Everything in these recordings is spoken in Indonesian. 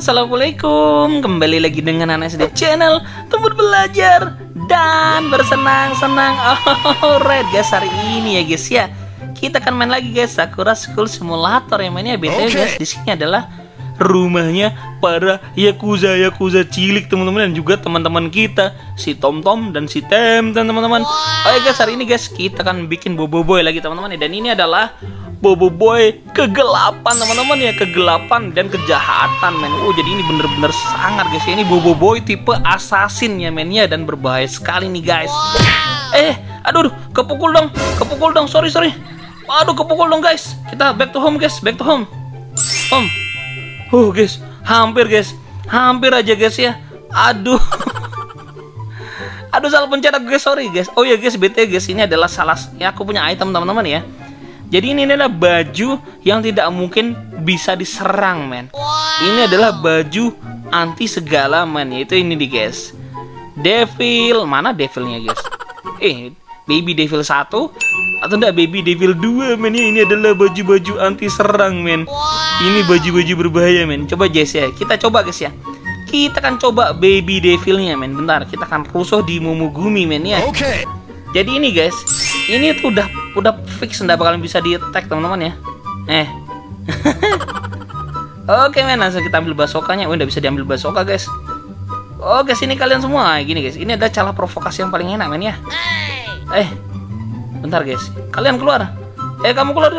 Assalamualaikum. Kembali lagi dengan Anak SD Channel, tempat belajar dan bersenang-senang. Alright guys, hari ini ya guys ya, kita akan main lagi guys Sakura School Simulator. Yang mainnya BTW guys, di sini adalah rumahnya para Yakuza cilik teman-teman, dan juga teman-teman kita si Tom dan si Tem dan teman-teman. Oke guys, hari ini guys kita akan bikin Boboiboy lagi teman-teman, dan ini adalah Boboiboy kegelapan teman-teman ya, kegelapan dan kejahatan men. Jadi ini bener-bener sangat guys ya, ini Boboiboy tipe assassin ya men ya, dan berbahaya sekali nih guys. Aduh, kepukul dong, sorry. Aduh, kepukul dong guys. Kita back to home guys, home. Guys, hampir aja guys ya. Aduh. Aduh, salah pencet aku guys, sorry guys. Oh ya guys, BT guys, ini adalah salah ya, aku punya item teman-teman ya. Jadi ini adalah baju yang tidak mungkin bisa diserang men. Ini adalah baju anti segala men, yaitu ini nih guys. Devil, mana devilnya guys? Baby Devil 1 atau enggak Baby Devil 2 men ya. Ini adalah baju-baju anti serang men. Ini baju-baju berbahaya men. Coba guys ya, kita coba guys ya. Kita akan coba Baby Devilnya men. Bentar, kita akan rusuh di Momogumi men ya. Jadi ini guys, ini tuh udah fix nggak bakalan bisa di attack teman-teman ya. Oke men, langsung kita ambil basokanya. Udah bisa diambil basoka guys. Oke, sini kalian semua. Gini guys, ini ada cara provokasi yang paling enak men ya. Bentar guys, kalian keluar. Kamu keluar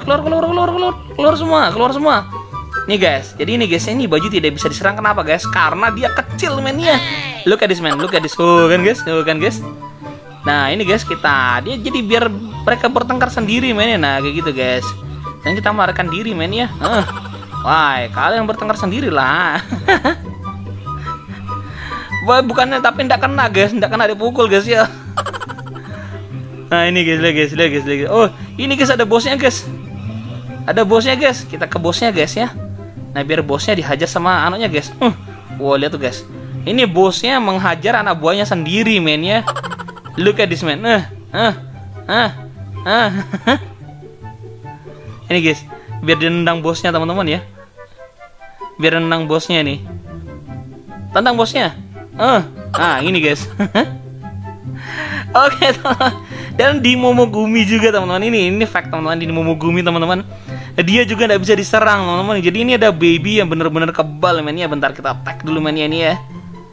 semua. Nih guys, jadi ini guys, ini baju tidak bisa diserang. Kenapa guys? Karena dia kecil men ya. Look at this man, look at this. Kan guys. Nah ini guys, dia jadi biar mereka bertengkar sendiri men ya. Nah kayak gitu guys. Dan kita melarikan diri men ya. Wah, kalian bertengkar sendiri lah. Bukannya tapi ndak kena guys, ndak kena dipukul guys ya. Nah ini guys, lihat guys. Oh ini guys, ada bosnya guys. Kita ke bosnya guys ya. Nah biar bosnya dihajar sama anaknya guys. Wow, lihat tuh guys. Ini bosnya menghajar anak buahnya sendiri men ya. Look at this man. Ini guys, biar dia nendang bosnya teman-teman ya. Biar nendang bosnya nih. Tendang bosnya. Ini guys. Oke teman-teman. Dan di Momogumi juga teman-teman. Ini fact teman-teman, di Momogumi teman-teman. Dia juga nggak bisa diserang teman-teman. Jadi ini ada baby yang bener-bener kebal men ya. Bentar kita attack dulu men ya ini ya.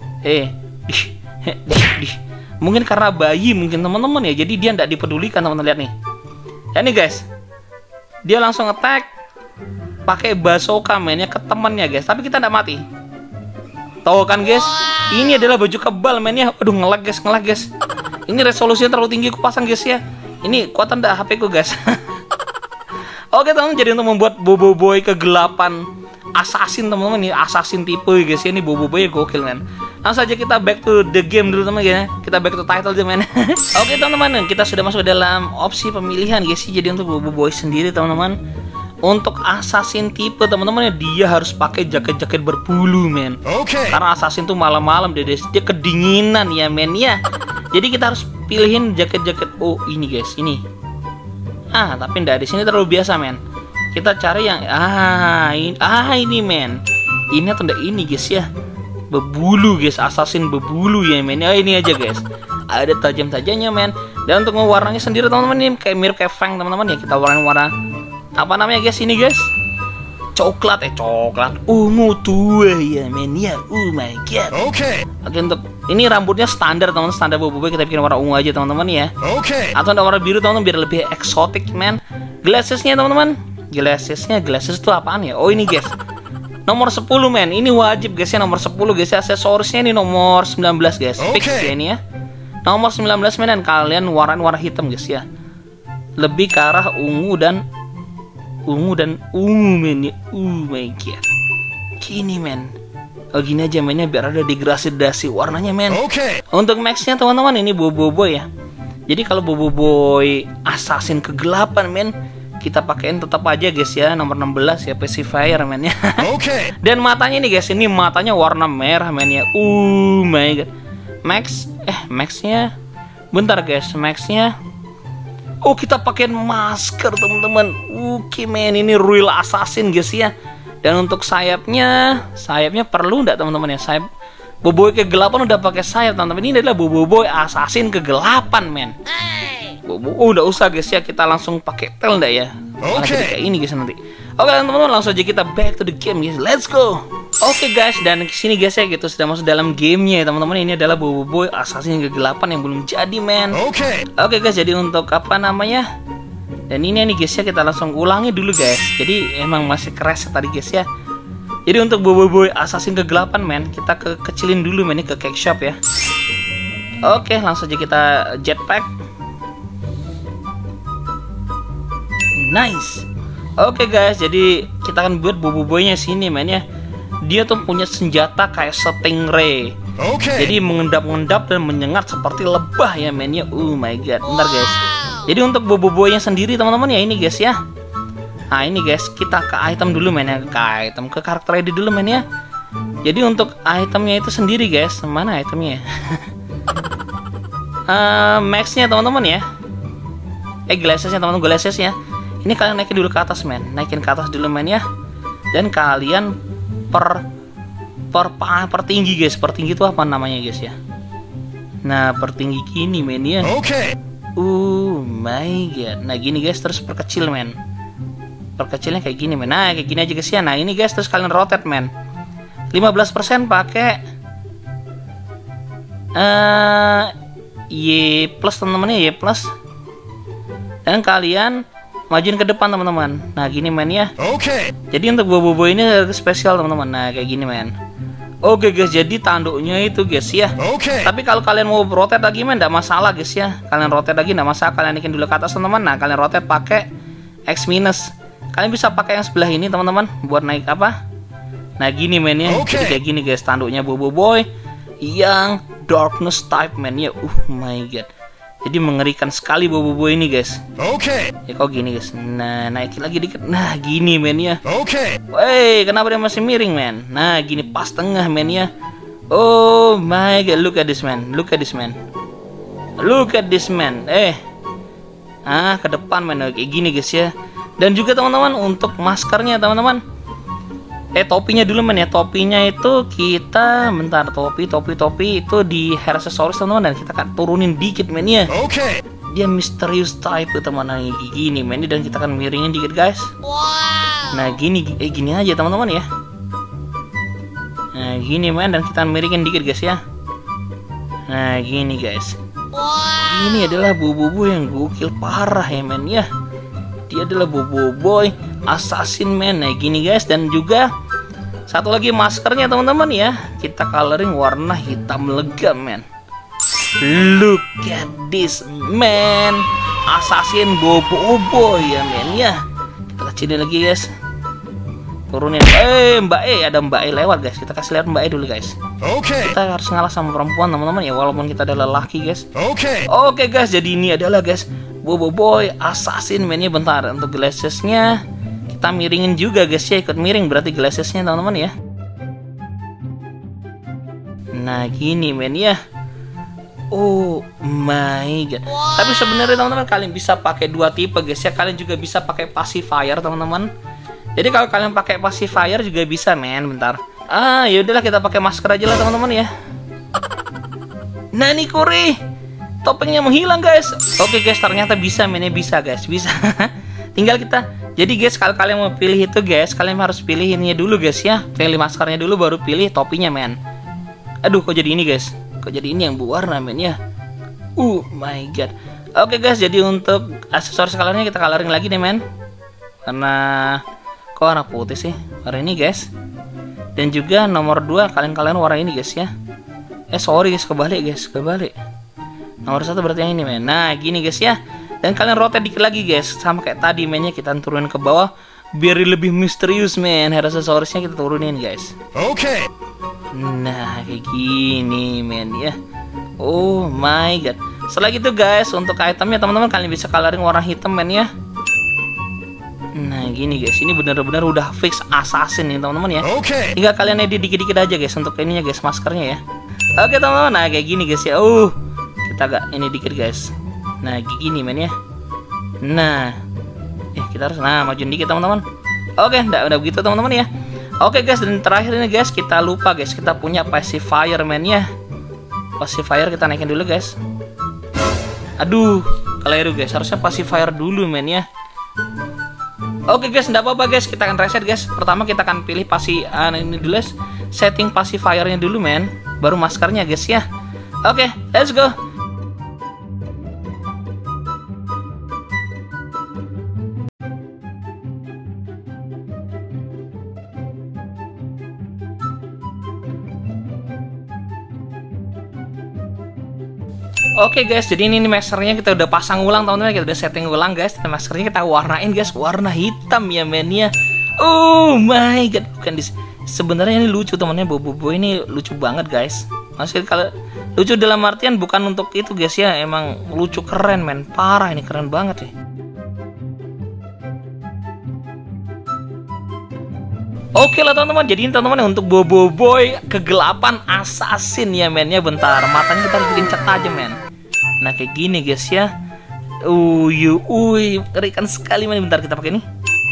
Mungkin karena bayi mungkin teman-teman ya, jadi dia tidak dipedulikan teman-teman. Lihat nih ya, nih guys, dia langsung attack pakai basoka mainnya ke temannya guys, tapi kita tidak mati. Tahu kan guys, ini adalah baju kebal mainnya. Aduh, ngelag guys. Ini resolusinya terlalu tinggi aku pasang guys ya. Ini kuatan dah HP ku guys. Oke teman-teman, jadi untuk membuat Boboiboy kegelapan assassin teman-teman, ini assassin tipe guys ya. Ini Boboiboy gokil kan. Langsung aja kita back to the game dulu teman ya. Kita back to title teman. Oke teman-teman, kita sudah masuk dalam opsi pemilihan guys. Jadi untuk Boboiboy sendiri teman-teman, untuk assassin tipe teman-teman ya, dia harus pakai jaket berbulu men. Karena assassin tuh malam-malam dia kedinginan ya men ya. Jadi kita harus pilihin jaket. Oh ini guys, ini. Tapi enggak, di sini terlalu biasa men. Kita cari yang ini men. Ini atau enggak ini guys ya. Berbulu guys, assassin berbulu ya men. Ini aja guys, ada tajam-tajamnya men. Dan untuk mewarnanya sendiri teman-teman, ini kayak mirip kayak Fang teman-teman ya. Kita warna apa namanya guys ini guys, coklat ungu tua ya men ya. Oh my god. Oke, untuk ini rambutnya standar teman-teman, standar Boboiboy, kita bikin warna ungu aja teman-teman ya. Atau ada warna biru teman-teman biar lebih eksotik men. Glassesnya teman-teman, glasses itu apaan ya? Oh ini guys, nomor 10 men, ini wajib guys ya, nomor 10 guys ya. Aksesorisnya ini nomor 19 guys, fix ya ini ya. Nomor 19 men, dan kalian warna hitam guys ya. Lebih ke arah ungu dan ungu men ya. Oh my god, gini men. Gini aja mainnya biar ada degradasi warnanya men. Untuk maxnya teman-teman, ini Boboiboy ya. Jadi kalau Boboiboy assassin kegelapan men, kita pakein tetap aja guys ya, nomor 16 ya, pacifier men ya. Dan matanya nih guys, ini matanya warna merah men ya. Oh my god. Maxnya bentar guys, maxnya kita pakein masker teman-teman. Oke men, ini real assassin guys ya. Dan untuk sayapnya perlu nggak teman-teman ya? Sayap Boboiboy kegelapan udah pakai sayap teman-teman. Ini adalah Boboiboy assassin kegelapan, men. Udah usah guys ya, kita langsung pakai tel ndak ya? Malah jadi kayak ini guys nanti. Oke teman-teman, langsung aja kita back to the game guys. Let's go. Oke guys, dan kesini guys ya gitu sudah masuk dalam gamenya ya teman-teman. Ini adalah Boboiboy assassin kegelapan yang belum jadi, men. Oke guys, jadi untuk apa namanya? Dan ini nih guys ya, kita langsung ulangi dulu guys. Jadi emang masih crash tadi guys ya. Jadi untuk Boboiboy assassin kegelapan, men, kita kecilin dulu, men, ke cake shop ya. Oke, langsung aja kita jetpack. Nice. Oke guys, jadi kita akan buat Boboiboy-nya sini, men ya. Dia tuh punya senjata kayak stingray. Jadi mengendap-endap dan menyengat seperti lebah ya, men ya. Oh my god. Bentar guys. Jadi untuk Boboiboy-nya sendiri teman-teman ya, ini guys ya. Nah ini guys, kita ke item dulu, men ya. Ke karakter ID dulu, men ya. Jadi untuk itemnya itu sendiri guys, mana itemnya? Max-nya teman-teman ya. Glasses-nya teman-teman, glasses-nya. Ini kalian naikin dulu ke atas, men. Naikin ke atas dulu, men ya. Dan kalian per tinggi guys. Per tinggi itu apa namanya guys ya? Nah, per tinggi gini, men ya. My god. Nah, gini guys, terus perkecil, men. Perkecilnya kayak gini, men. Nah, kayak gini aja guys ya. Nah, ini guys, terus kalian rotate, men. 15% pakai Y plus teman-teman ya, Y plus. Dan kalian majuin ke depan teman-teman. Nah gini, men ya. Jadi untuk Boboiboy ini spesial teman-teman. Nah kayak gini, men. Oke guys, jadi tanduknya itu guys ya. Tapi kalau kalian mau rotate lagi, men, enggak masalah guys ya. Kalian rotate lagi enggak masalah. Kalian naikin dulu ke atas teman-teman. Nah kalian rotate pakai X minus. Kalian bisa pakai yang sebelah ini teman-teman buat naik apa? Nah gini, men ya. Jadi kayak gini guys tanduknya Boboiboy yang darkness type, men ya. My god. Jadi mengerikan sekali Boboiboy ini guys. Ya kok gini guys. Nah naikin lagi dikit. Nah gini, men ya. Wey, kenapa dia masih miring, men? Nah gini pas tengah, men ya. Oh my god, look at this, man. Look at this, man. Look at this, man. Ke depan, men. Kayak gini guys ya. Dan juga teman-teman untuk maskernya teman-teman. Topinya dulu, men ya. Topinya itu kita bentar, topi itu di hair accessories teman-teman, dan kita akan turunin dikit, men ya. Dia misterius type teman-teman gini, men, dan kita akan miringin dikit guys. Nah gini gini aja teman-teman ya. Nah gini, men, dan kita miringin dikit guys ya. Nah gini guys. Ini adalah Boboiboy yang gokil parah ya, men ya. Dia adalah Boboiboy assassin, men. Nah gini guys, dan juga satu lagi maskernya teman-teman ya. Kita coloring warna hitam legam, men. Look at this, man. Assassin Boboiboy ya, men ya. Kita kecilin lagi guys. Turunin. Mbak E, ada Mbak E lewat guys. Kita kasih lihat Mbak E dulu guys. Kita harus ngalah sama perempuan teman-teman ya, walaupun kita adalah laki guys. Oke guys, jadi ini adalah guys Boboiboy assassin, men ya. Bentar, untuk glassesnya kita miringin juga guys ya, ikut miring berarti glassesnya teman-teman ya. Nah gini, men ya. Oh my god. Tapi sebenarnya teman-teman kalian bisa pakai dua tipe guys ya. Kalian juga bisa pakai pacifier teman-teman. Jadi kalau kalian pakai pacifier juga bisa, men. Bentar. Ya udahlah, kita pakai masker aja lah teman-teman ya. Nah nih Kuri, topengnya menghilang guys. Oke guys, ternyata bisa, men ya. Bisa guys, bisa. Tinggal kita. Jadi guys, kalau kalian mau pilih itu guys, kalian harus pilih ininya dulu guys ya. Pilih maskernya dulu baru pilih topinya, men. Aduh, kok jadi ini guys? Kok jadi ini yang berwarna, men ya? My god. Oke guys, jadi untuk aksesoris colornya kita coloring lagi deh, men. Karena kok warna putih sih? Warna ini guys. Dan juga nomor 2 kalian warna ini guys ya. Sorry guys, kebalik guys, kebalik. Nomor 1 berarti yang ini, men. Nah gini guys ya. Dan kalian rotate dikit lagi guys, sama kayak tadi, men ya. Kita turunin ke bawah biar lebih misterius, men. Hair accessorisnya kita turunin guys. Nah kayak gini, men ya. Oh my god. Setelah gitu guys, untuk itemnya teman-teman kalian bisa coloring warna hitam, men ya. Nah gini guys, ini benar-benar udah fix assassin nih teman-teman ya. Tinggal kalian edit dikit-dikit aja guys untuk ininya guys, maskernya ya. Oke teman-teman, nah kayak gini guys ya. Kita agak ini dikit guys. Nah gini, men ya. Nah kita harus majuin dikit teman-teman. Oke, udah begitu teman-teman ya. Oke guys, dan terakhir ini guys, kita lupa guys, kita punya pacifier men ya. Pacifier kita naikin dulu guys. Aduh, keliru guys, harusnya pacifier dulu men ya. Oke guys, enggak apa-apa guys, kita akan reset guys. Pertama kita akan pilih ini dulu guys, setting pacifiernya dulu men, baru maskernya guys ya. Oke, let's go. Oke guys, jadi ini maskernya kita udah pasang ulang teman-teman, kita udah setting ulang guys. Dan maskernya kita warnain guys, warna hitam ya men ya. Oh my god, bukan sebenarnya ini lucu temannya, Bobo ini lucu banget guys. Maksudnya kalau lucu dalam artian bukan untuk itu guys ya, emang lucu keren men, parah ini keren banget ya. Oke lah teman-teman, jadi ini teman-teman untuk Bobo kegelapan assassin ya men ya. Bentar, matanya kita harus bikin cat aja men. Nah kayak gini guys ya. Ngerikan sekali men. Bentar kita pakai ini.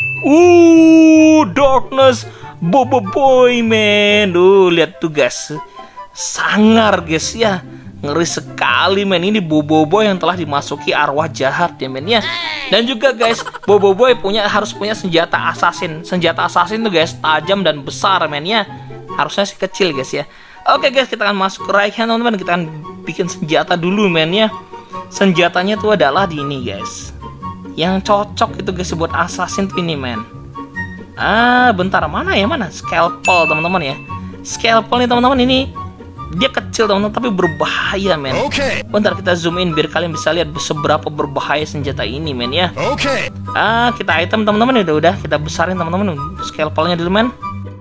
Darkness Bobo men. Lihat tuh guys, sangar guys ya. Ngeri sekali men. Ini Bobo yang telah dimasuki arwah jahat ya men ya. Dan juga guys, Bobo harus punya senjata assassin. Senjata assassin tuh guys tajam dan besar men ya. Harusnya sih kecil guys ya. Oke guys, kita akan masuk ke right-hand teman-teman. Kita akan bikin senjata dulu men ya. Senjatanya tuh adalah di ini guys. Yang cocok itu guys buat assassin tuh ini men. Bentar, mana scalpel teman-teman ya. Scalpel nih teman-teman, ini dia kecil teman-teman tapi berbahaya men. Bentar kita zoom in biar kalian bisa lihat seberapa berbahaya senjata ini men ya. Kita item teman-teman, udah kita besarin teman-teman scalpelnya dulu men.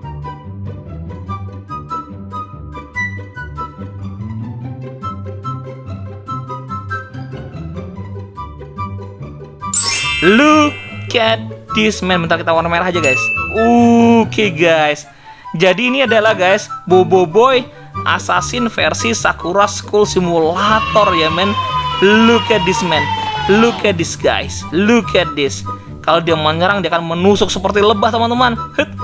Look at this man. Bentar kita warna merah aja guys. Oke guys, jadi ini adalah guys Bobo Assassin versi Sakura School Simulator ya men. Look at this man. Look at this guys. Look at this. Kalau dia menyerang dia akan menusuk seperti lebah teman-teman.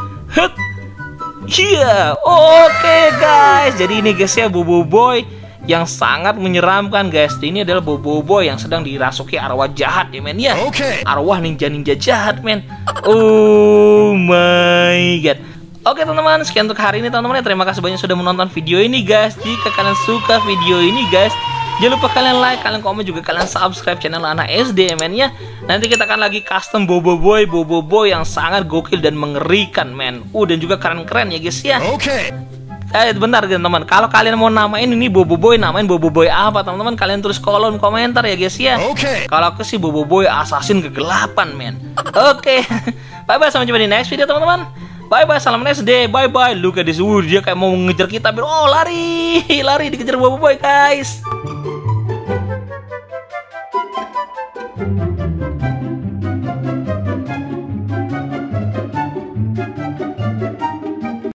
Oke guys, jadi ini guys ya Bobo yang sangat menyeramkan guys. Ini adalah Bobo yang sedang dirasuki arwah jahat ya men ya. Arwah ninja jahat men. Oh my god. Oke teman-teman, sekian untuk hari ini teman-teman. Terima kasih banyak sudah menonton video ini guys. Jika kalian suka video ini guys, jangan lupa kalian like, kalian komen, juga kalian subscribe channel Anak SD men ya. Nanti kita akan lagi custom Bobo yang sangat gokil dan mengerikan men. Dan juga keren-keren ya guys ya. Bentar teman-teman, kalau kalian mau namain ini Bobo namain Bobo apa teman-teman, kalian tulis kolom komentar ya guys ya. Kalau aku sih Bobo Assassin kegelapan men. Bye bye, sampai jumpa di next video teman-teman. Bye bye, salam SD, bye bye. Look at this, dia kayak mau ngejar kita. Lari dikejar Bobo guys.